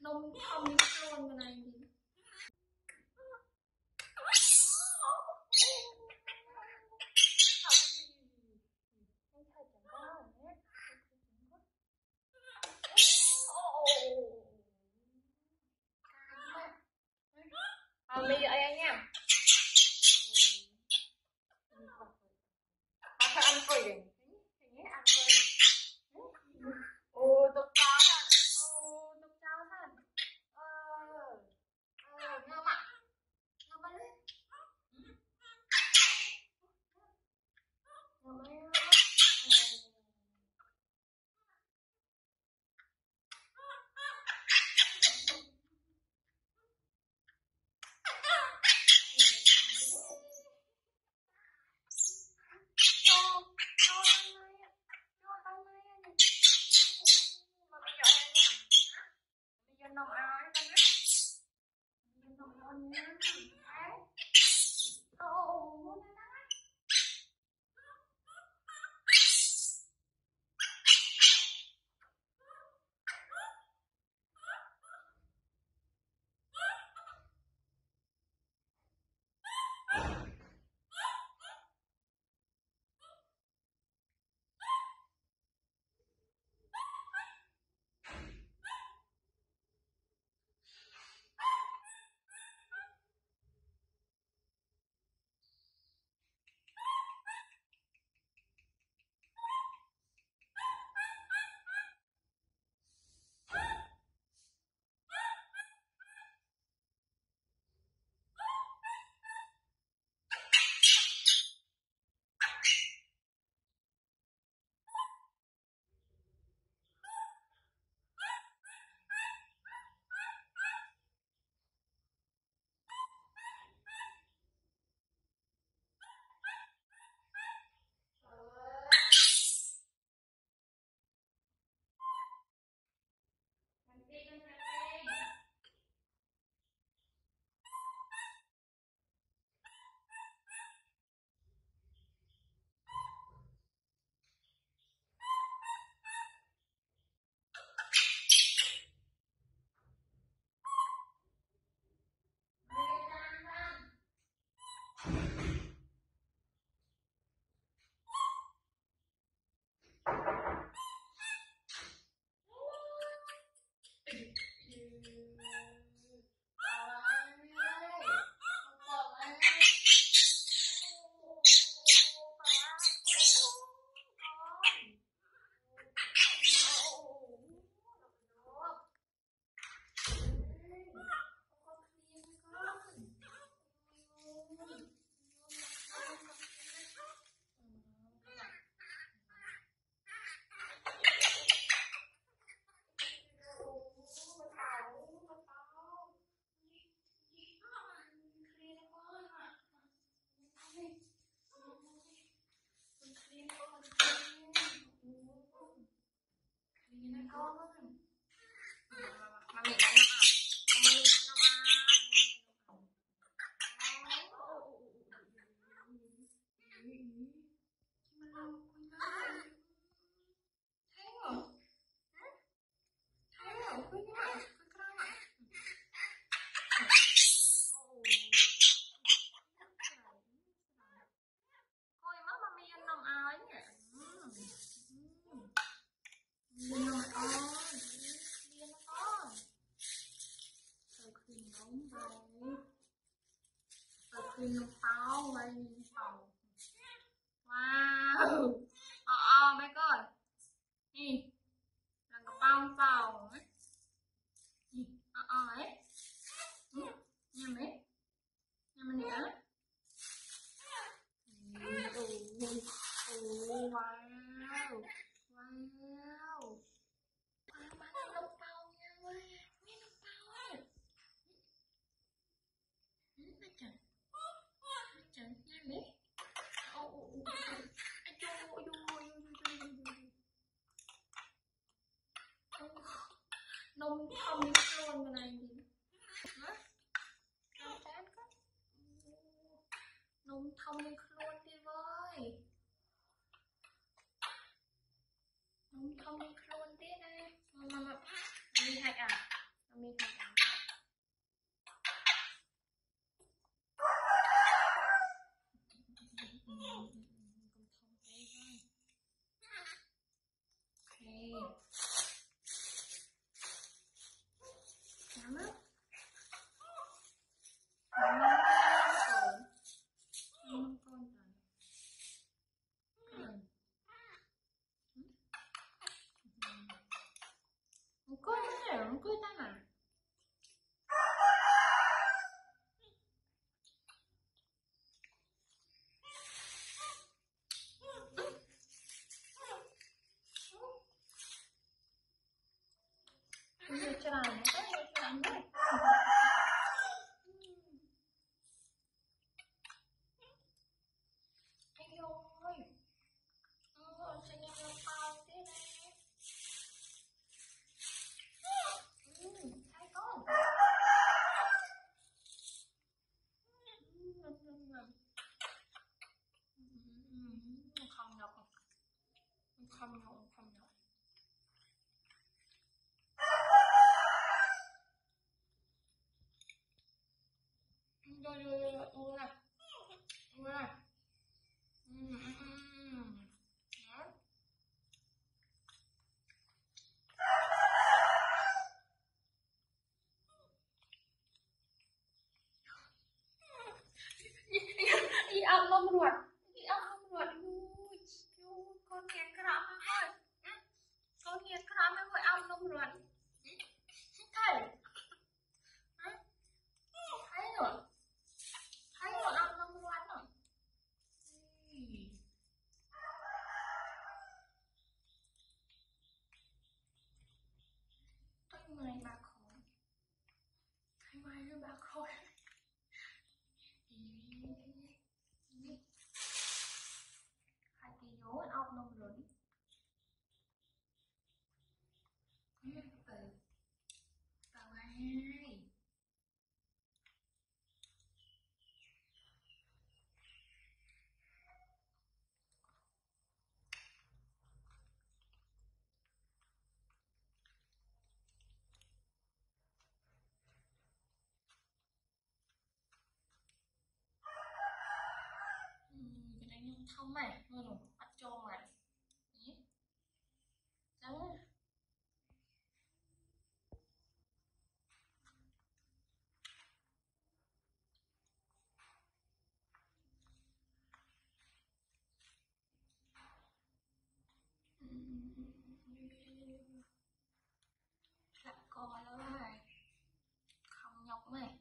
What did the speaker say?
nông không luôn cái này thì bây giờ anh nha. Phải ăn quỷ đi. Ăn quỷ. Ồ, tục cháo thật. Tục cháo thật. Ngon ạ. Ngon quá đấy. Ngon quá. Nông ai con á. Nông con nhá. Nông táo vậy tàu. Wow. Mấy con. Nè. Là cái bao tàu ấy. Ấy. Nhà mấy. Nhà mình nữa. Wow. Wow. Nông táo nha ơi. Nông táo ấy. Trời nha mấy. Nông không luôn cái này thì nông thông luôn đi với nông thông luôn tí nè mà mi hay à mi hay Nó cười tay mà. Cho làm nữa, cho làm nữa. Anh ơi, cho em làm bao thế này. Hai con. Không nhọc, không nhọc, không nhọc. Rồi, uống này, uống này. Đi ăn lông ruột, đi ăn lông ruột. Ui, con nghe cọp thôi, con nghe cọp mới ăn lông ruột. Thấy, thấy rồi ăn lông ruột rồi. Tay mày bạc khối, tay mày nó bạc khối. Hai tí nhố ăn ốc lông ruột. Tao ai. Cái này nhung thông mày, rồi bắt cho mày. Đó. Lại coi ơi, không nhọc mày.